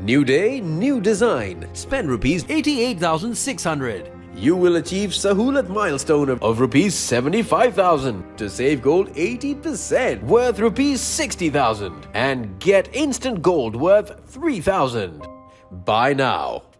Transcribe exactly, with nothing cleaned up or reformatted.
New day, new design. Spend rupees eighty-eight thousand six hundred. You will achieve Sahulat milestone of, of rupees seventy-five thousand to save gold eighty percent worth rupees sixty thousand and get instant gold worth three thousand. Buy now.